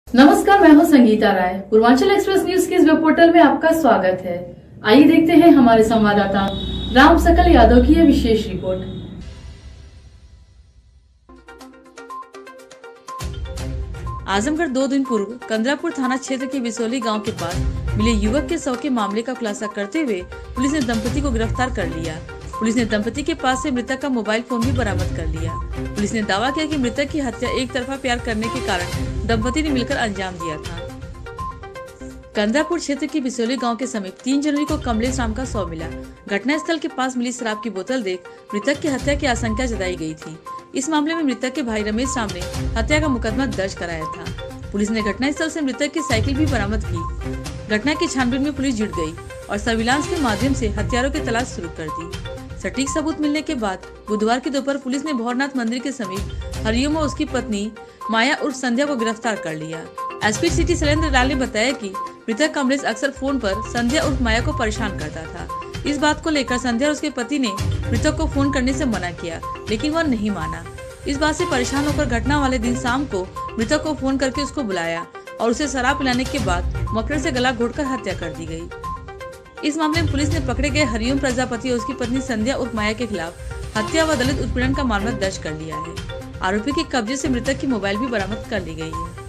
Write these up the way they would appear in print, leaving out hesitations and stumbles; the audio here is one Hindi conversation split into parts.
नमस्कार, मैं हूं संगीता राय। पूर्वांचल एक्सप्रेस न्यूज के इस वेब पोर्टल में आपका स्वागत है। आइए देखते हैं हमारे संवाददाता राम सकल यादव की यह विशेष रिपोर्ट। आजमगढ़ 2 दिन पूर्व कंदरापुर थाना क्षेत्र के बिसोली गांव के पास मिले युवक के शव के मामले का खुलासा करते हुए पुलिस ने दंपति को गिरफ्तार कर लिया। पुलिस ने दंपति के पास से मृतक का मोबाइल फोन भी बरामद कर लिया। पुलिस ने दावा किया कि मृतक की हत्या एक तरफा प्यार करने के कारण दंपति ने मिलकर अंजाम दिया था। कंदरापुर क्षेत्र के बिसोली गांव के समीप 3 जनवरी को कमलेश राम का शव मिला। घटनास्थल के पास मिली शराब की बोतल देख मृतक की हत्या की आशंका जताई गई थी। इस मामले में मृतक के भाई रमेश राम ने हत्या का मुकदमा दर्ज कराया था। पुलिस ने घटनास्थल से मृतक की साइकिल भी बरामद की। घटना की छानबीन में पुलिस जुट गई और सर्विलांस के माध्यम से हत्यारों की तलाश शुरू कर दी। सटीक सबूत मिलने के बाद बुधवार की दोपहर पुलिस ने भौरनाथ मंदिर के समीप हरिओम और उसकी पत्नी माया उर्फ संध्या को गिरफ्तार कर लिया। एसपी सिटी शैलेंद्र लाल ने बताया कि मृतक कमलेश अक्सर फोन पर संध्या उर्फ माया को परेशान करता था। इस बात को लेकर संध्या और उसके पति ने मृतक को फोन करने से मना किया, लेकिन वह नहीं माना। इस बात से परेशान होकर घटना वाले दिन शाम को मृतक को फोन करके उसको बुलाया और उसे शराब पिलाने के बाद मफलर से गला घोटकर हत्या कर दी गई। इस मामले में पुलिस ने पकड़े गए हरिओम प्रजापति और उसकी पत्नी संध्या उर्फ माया के खिलाफ हत्या व दलित उत्पीड़न का मामला दर्ज कर लिया है। आरोपी के कब्जे से मृतक की मोबाइल भी बरामद कर ली गई है।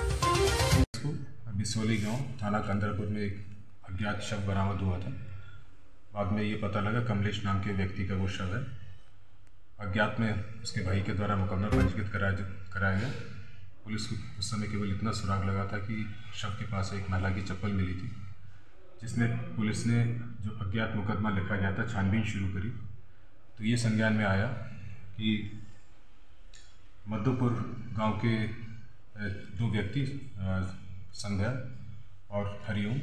बिसोली गांव थाना कंदरापुर में एक अज्ञात शव बरामद हुआ था। बाद में ये पता लगा कमलेश नाम के व्यक्ति का वो शव है। अज्ञात में उसके भाई के द्वारा मुकदमा पंजीकृत कराया गया। पुलिस को उस समय केवल इतना सुराग लगा था कि शव के पास एक महिला की चप्पल मिली थी, जिसमें पुलिस ने जो अज्ञात मुकदमा लिखा गया था छानबीन शुरू करी तो ये संज्ञान में आया कि मधुपुर गांव के 2 व्यक्ति संध्या और हरिओम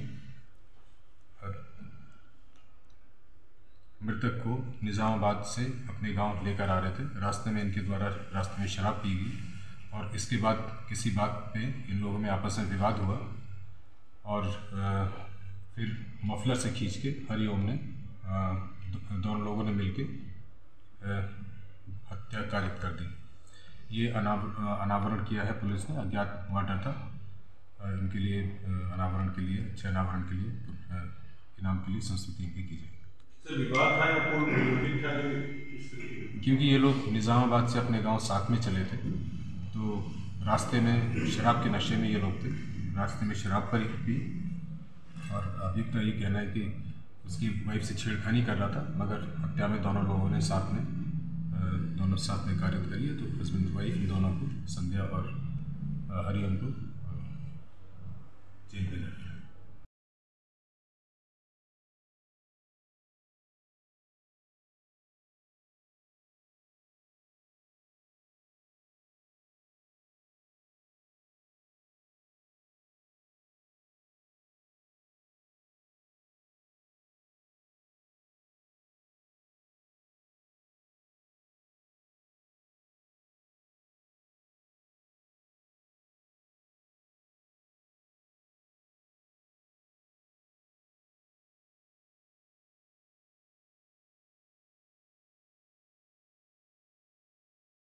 मृतक को निज़ामाबाद से अपने गांव लेकर आ रहे थे। रास्ते में इनके द्वारा रास्ते में शराब पी गई और इसके बाद किसी बात पे इन लोगों में आपस में विवाद हुआ और फिर मफलर से खींच के हरिओम ने दोनों लोगों ने मिलकर हत्या कारित कर दी। ये अनावरण किया है पुलिस ने। अज्ञात मर्डर था। इनके लिए अनावरण के लिए चयनावरण के लिए इनाम के लिए संस्तुति भी की जाएगी। क्योंकि ये लोग निज़ामाबाद से अपने गांव साथ में चले थे तो रास्ते में शराब के नशे में ये लोग थे। रास्ते में शराब पर ही पी और अभियुक्त का ये कहना है कि उसकी वाइफ से छेड़खानी कर रहा था, मगर हत्या में दोनों लोगों ने साथ में कार्य करी है। तो हस्बैंड वाइफ दोनों को संध्या और हरिओम को